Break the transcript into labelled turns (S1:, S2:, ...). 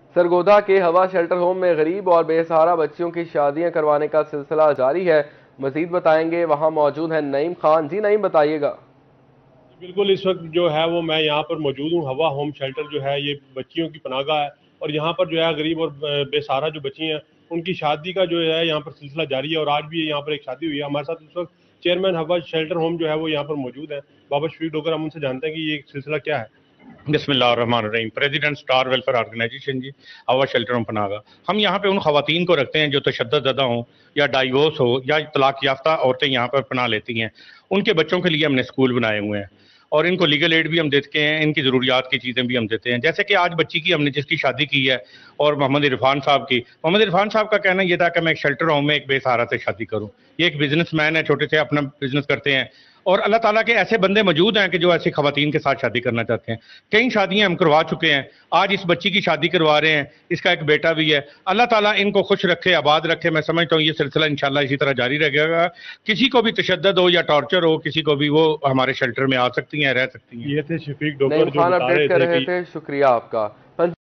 S1: سرگودا کے ہوا shelter home میں غریب اور بے سہارا بچیوں کی شادیاں کروانے کا سلسلہ جاری ہے۔ مزید بتائیں گے، وہاں موجود ہیں نعیم خان۔ جی نعیم، بتائیے گا۔
S2: بالکل، اس وقت جو ہے وہ میں یہاں پر موجود ہوں۔ ہوا ہوم شیلٹر جو ہے یہ بچیوں کی پناہ گاہ ہے، اور یہاں پر جو ہے غریب اور بے سہارا جو بچی ہیں ان کی شادی کا جو ہے یہاں پر سلسلہ جاری ہے، اور آج بھی یہاں پر ایک شادی ہوئی ہے۔ ہمارے ساتھ اس وقت چیئرمین ہوا شیلٹر ہوم جو ہے وہ یہاں پر موجود ہے، بابا شفیق ڈوگر۔ ہم ان سے جانتے ہیں کہ یہ سلسلہ کیا ہے۔
S3: بسم اللہ الرحمن الرحیم۔ پریزیڈنٹ سٹار ویلفیئر آرگنائزیشن جی، ہوا شیلٹر ہم پناہ گاہ، ہم یہاں پہ ان خواتین کو رکھتے ہیں جو تشدد زدہ ہوں یا ڈائیورس ہو یا طلاق یافتہ عورتیں یہاں پر پناہ لیتی ہیں۔ ان کے بچوں کے لیے ہم نے اسکول بنائے ہوئے ہیں، اور ان کو لیگل ایڈ بھی ہم دیتے ہیں، ان کی ضروریات کی چیزیں بھی ہم دیتے ہیں۔ جیسے کہ آج بچی کی ہم نے جس کی شادی کی ہے، اور محمد عرفان صاحب کی، محمد عرفان صاحب کا کہنا یہ تھا کہ میں ایک شیلٹر ہوم میں ایک بے سہارا سے شادی کروں۔ یہ ایک بزنس مین ہے، چھوٹے سے اپنا بزنس کرتے ہیں، اور اللہ تعالیٰ کے ایسے بندے موجود ہیں کہ جو ایسی خواتین کے ساتھ شادی کرنا چاہتے ہیں۔ کئی شادیاں ہم کروا چکے ہیں، آج اس بچی کی شادی کروا رہے ہیں، اس کا ایک بیٹا بھی ہے۔ اللہ تعالیٰ ان کو خوش رکھے، آباد رکھے۔ میں سمجھتا ہوں یہ سلسلہ انشاءاللہ اسی طرح جاری رہے گا۔ کسی کو بھی تشدد ہو یا ٹارچر ہو، کسی کو بھی، وہ ہمارے شیلٹر میں آ سکتی ہیں، رہ سکتی ہیں۔
S2: یہ تھے شفیق ڈوگر
S1: نعیم
S2: جو
S1: خان
S2: بتا
S1: اپڈیٹ
S2: رہے
S1: کر
S2: تھے
S1: رہے
S2: کہ
S1: تھے، شکریہ آپ کا۔